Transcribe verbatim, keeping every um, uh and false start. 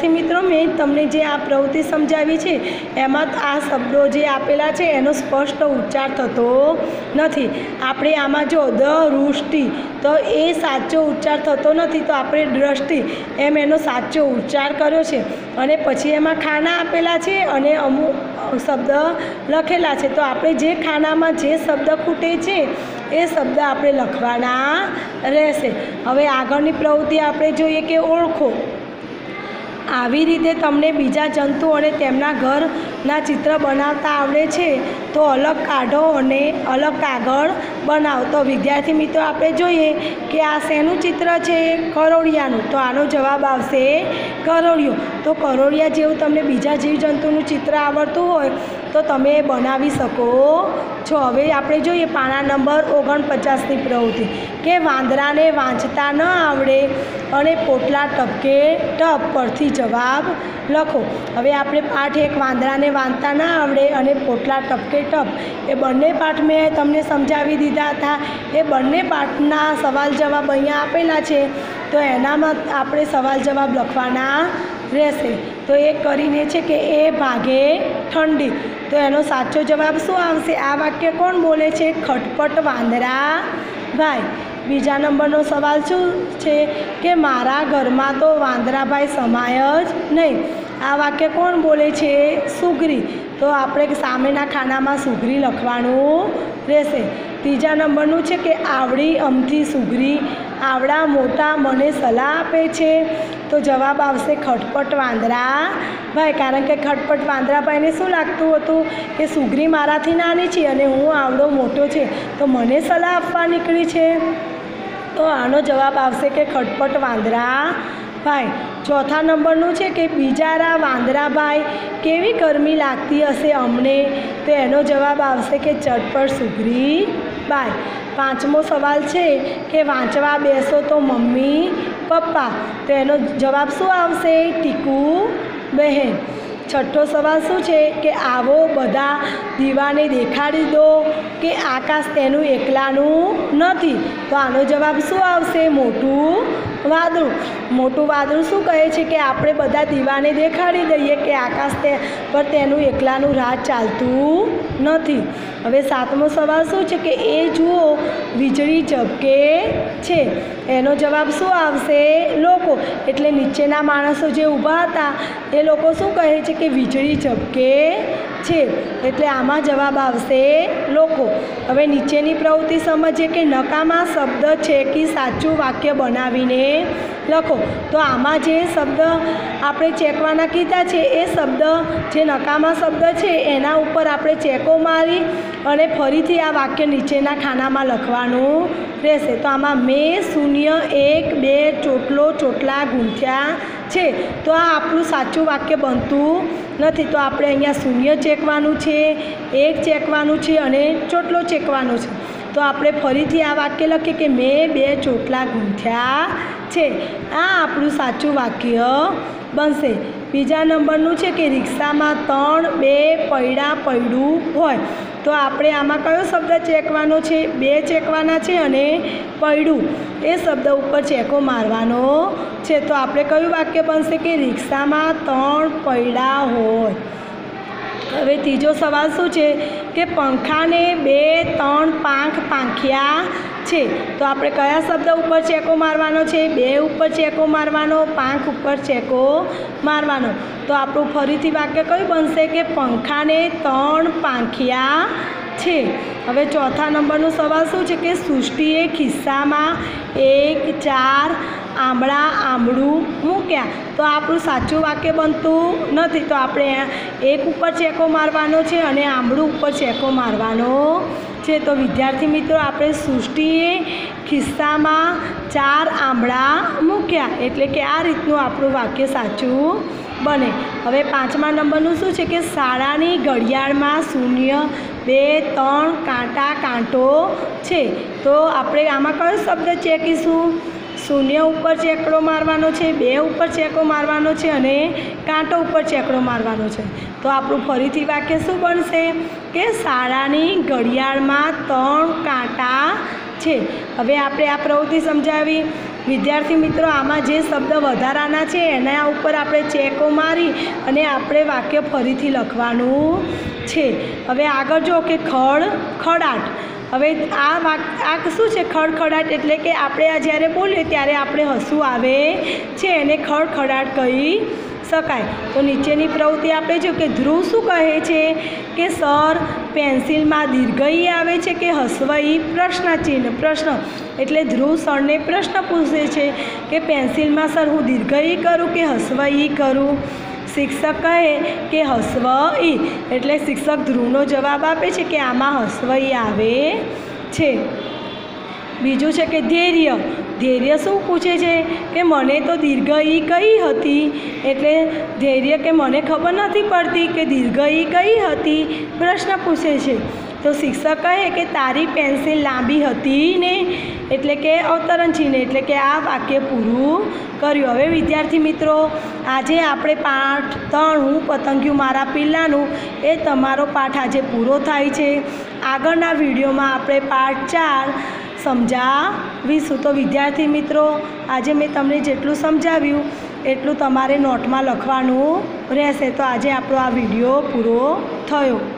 विद्यार्थी मित्रों में तमने जे आ प्रवृत्ति समझावी छे एमां आ शब्दों जे आपेला छे एनो स्पष्ट उच्चार थतो नथी। आपणे आमां जो दृष्टि तो ए साचो उच्चार थतो नथी, तो आपणे दृष्टि एम एनो साचो उच्चार कर्यो छे अने पछी एमां खाना आपेला छे अने अमुक शब्द लखेला छे। तो आपणे जे खानामां जे शब्द खूटे छे ए शब्द आपणे लखवाना रहेशे। हवे आगळनी प्रवृत्ति आपणे जोईए के ओळखो। આવી રીતે તમને બીજા જંતુ અને તેમના ઘરના ચિત્ર બનાવતા આવડે છે તો અલગ કાઢો અને અલગ કાગળ બનાવો। તો વિદ્યાર્થી મિત્રો આપણે જોઈએ કે આ શેનું ચિત્ર છે? કરોળિયાનું। તો આનો જવાબ આવશે કરોળિયો। તો કરોળિયા જેવું તમને બીજા જીવજંતુનું ચિત્ર આવડતું હોય તો તમે બનાવી શકો છો। હવે આપણે જોઈએ પાના નંબર ઓગણપચાસની પ્રવૃત્તિ કે વાંદરાને વાંચતા ન આવડે અને પોટલા ટપકે ટપ પરથી जवाब लखो। हवे आपणे पाठ एक वांदराने वांचता न आवड़े अने पोटला टपके टप ए बंने पाठ में तमने समझावी दीधा था। ए बंने पाठना सवाल जवाब अहींया आपेला छे तो एनामां आपणे सवाल जवाब लखवाना रहेशे। तो एक करीने छे के ए भागे ठंडी, तो एनो साचो जवाब शुं आवशे? आ वाक्य कोण बोले छे? खटपट वांदरा भाई। बीजा नंबरनो सवाल शू है कि मारा घर में तो वांदरा भाई समाय ज नहीं। आ वाक्य कोण बोले छे? सुगरी। तो आपणे सामेना खाना में सुगरी लखवानुं रहेशे। तीजा नंबरनु छे कि आवड़ी अमथी सुगरी आवड़ा मोटा मने सलाह आपे छे, तो जवाब आवशे खटपट वांदरा भाई। कारण के खटपट वांदरा भाई ने शुं लागतुं हतुं कि सुगरी माराथी नानी छे अने हूँ आवड़ो मोटो छे तो मने सलाह आपवा नीकળી छे। तो आनो जवाब आवशे कि खटपट वांदरा भाई। चौथा नंबरનું છે કે બિચારા વાંદરા ભાઈ કેવી ગરમી લાગતી હશે અમને, તો એનો જવાબ આવશે કે ચટપટ સુગરી બાઈ। પાંચમો સવાલ છે કે વાંચવા બેસો તો મમ્મી પપ્પા, તો એનો જવાબ શું આવશે? ટીકુ બહેન। छठो सवाल शू है कि आवो बधा दीवाने देखाड़ी दो कि आकाश तेनु एकलानु नथी, तो आनो जवाब शू आवशे? मोटू वादळू। मोटू वादळू शू कहे छे कि आपणे बधा दीवाने देखाड़ी दईए कि आकाश ते पर तेनु एकलानु राज चालतुं नथी। हवे सातमो सवाल शू है कि ए जुओ वीजળી झबके छे, एनो जवाब शू आवशे? लोको। एटले नीचेना माणसो जे ऊभा हता ए लोको शू कहे छे कि वीजળી झबके छे, एटले आमां जवाब आवशे लोको। हवे नीचेनी प्रवृत्ति समझीए कि नकामा शब्द छे कि साचुं वाक्य बनावीने लखो। तो आमां जे शब्द आपणे चेकवाना कीधा छे ए शब्द जे नकामा शब्द छे एना उपर आपणे चेको मारी अने फरीथी आ वाक्य नीचेना खानामां लखवानुं रहेशे। तो आमां मैं शून्य एक बे ચોટલો ચોટલા ગૂંથ્યા छे, तो आ आपणुं साचुं वाक्य बनतुं नथी। तो आपणे अहींया शून्य चेकवानुं छे, एक चेकवानुं छे अने ચોટલો चेकवानो छे। तो आपणे फरीथी आ वाक्य लखीए कि मैं बे ચોટલા गूंथ्या छे, आ आपणुं साचुं वाक्य बनशे। बीजा नंबरनुं छे कि रिक्शामां त्रण बे पૈડા પૈડું होय, तो आपणे आमां कयो शब्द चेकवानो छे? बे चेकवाना छे अने पૈડું ए शब्द उपर चेको मारवानो छे। तो आपणे कयुं वाक्य बनशे कि रिक्शामां त्रण પૈડા होय। हवे तीजो सवाल शू है कि पंखाने बे त्रण पांख पांख्या छे, तो आपणे कया शब्द उपर चेको मारवानो छे? बे उपर चेको मारवानो, पांख उपर चेको मारवानो। तो आपणुं फरीथी वाक्य कयुं बनशे कि पंखाने त्रण पांख्या छे। हवे चौथा नंबरनो सवाल शू है कि सृष्टिए खिस्सामां एक चार आंबळा आंबळू मूक्या, तो आपणुं साचुं वाक्य बनतुं नथी। तो आपणे एक उपर चेको मारवानो छे अने आंबळू उपर चेको मारवानो छे। तो विद्यार्थी मित्रों आपणे सृष्टिए खिस्सामां चार आंबळा मूक्या, एटले कि आ रीतनुं आपणुं वाक्य साचुं बने। हवे पांचमा नंबरनुं शुं छे कि शाळानी घड़ियाळमां शून्य बे त्रण कांटा कांटो छे, तो आपणे आमां कयो शब्द चेकीशुं? शून्य उपर चेकड़ो मारवानो छे, बे उपर चेको मारवानो छे अने कांटो उपर चेकड़ो मारवानो छे। तो आपणुं फरीथी वाक्य शुं बनशे कि शाळानी घड़ियाळमां त्रण कांटा छे। हवे आपणे आ प्रवृत्ति समजावी વિદ્યાર્થી મિત્રો, આમાં જે શબ્દ વધારાના છે એના ઉપર આપણે ચેકો મારી અને આપણે વાક્ય ફરીથી લખવાનું છે. હવે આગળ જો કે ખડ ખડાટ. હવે આ વાક આ શું છે? ખડખડાટ એટલે કે આપણે આ જ્યારે બોલીએ ત્યારે આપણે હસવું આવે છે, એને ખડખડાટ કહી શકાય. તો નીચેની પ્રવૃત્તિ આપણે જો કે ધ્રુવ શું કહે છે કે સર પેન્સિલમાં દીર્ઘઈ આવે છે કે હસવઈ? પ્રશ્ન ચિહ્ન. પ્રશ્ન એટલે ધ્રુવ સરને પ્રશ્ન પૂછે છે કે પેન્સિલમાં સર હું દીર્ઘઈ કરું કે હસવઈ કરું? શિક્ષક કહે કે હસવઈ. એટલે શિક્ષક ધ્રુવનો જવાબ આપે છે કે આમાં હસવઈ આવે છે. બીજું છે કે ધૈર્ય. ધૈર્ય શું પૂછે છે કે મને તો દીર્ઘઈ કઈ હતી? એટલે ધૈર્ય કે મને ખબર નથી પડતી કે દીર્ઘઈ કઈ હતી? પ્રશ્ન પૂછે છે. તો શિક્ષક કહે કે તારી પેન્સિલ લાંબી હતી ને? એટલે કે અવતરણ ચિહ્ન. એટલે કે આ વાક્ય પૂરું કર્યું. હવે વિદ્યાર્થી મિત્રો, આજે આપણે પાઠ ત્રણ હું પતંગિયું મારા પિલ્લાનું એ તમારો પાઠ આજે પૂરો થાય છે. આગળના વિડીયોમાં આપણે પાઠ ચાર સમજાવીશું. તો વિદ્યાર્થી મિત્રો, આજે મેં તમને જેટલું સમજાવ્યું એટલું તમારે નોટમાં લખવાનું રહેશે. તો આજે આપણો આ વિડીયો પૂરો થયો.